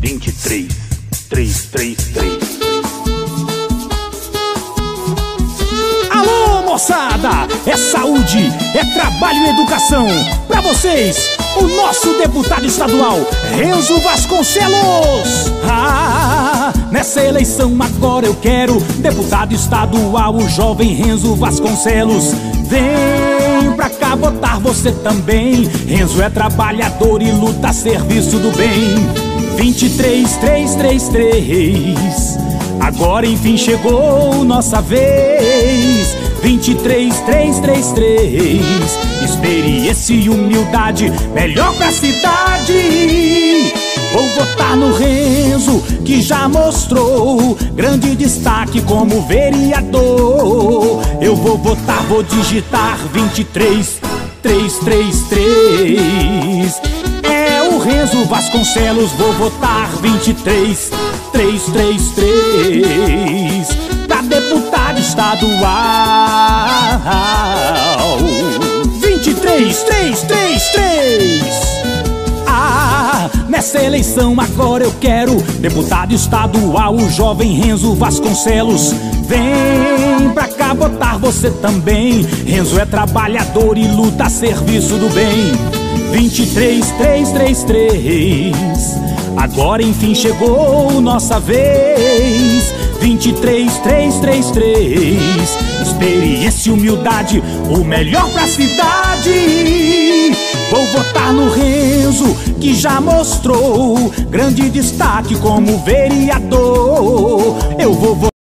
23333. Alô, moçada! É saúde, é trabalho e educação. Pra vocês, o nosso deputado estadual, Renzo Vasconcelos. Nessa eleição agora eu quero deputado estadual, o jovem Renzo Vasconcelos. Vem pra cá votar você também. Renzo é trabalhador e luta a serviço do bem. 23333. Agora enfim chegou nossa vez. 23333. Experiência e humildade, melhor pra cidade. Vou votar no Renzo, que já mostrou grande destaque como vereador. Eu vou votar, vou digitar 23333. É o Renzo Vasconcelos, vou votar 23333 pra deputado estadual. 23333. Nessa eleição agora eu quero deputado estadual, o jovem Renzo Vasconcelos. Vem pra cá votar você também. Renzo é trabalhador e luta a serviço do bem. 23333. Agora enfim chegou nossa vez. 23333. Experiência e humildade, o melhor pra cidade. Vou votar no Renzo, que já mostrou grande destaque como vereador. Eu vou votar